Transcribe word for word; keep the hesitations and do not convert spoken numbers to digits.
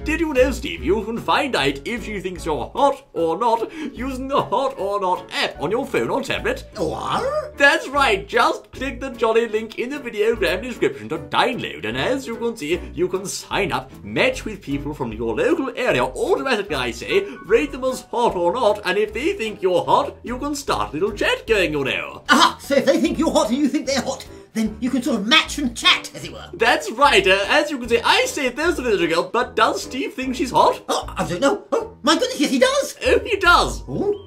did you know, Steve, you can find out if she thinks you're hot or not using the Hot or Not app on your phone or tablet. What? That's right, just click the jolly link in the videogram description to download, and as you can see, you can sign up, match with people from your local area automatically, I say, rate them as hot or not, and if they think you're hot, you can start a little chat going, you know. Aha, so if they think you're hot and you think they're hot, then you can sort of match and chat, as it were. That's right, uh, as you can see, I say there's a little girl, but does Steve think she's hot? Oh, I don't know. Oh, my goodness, yes he does. Oh, he does. Oh.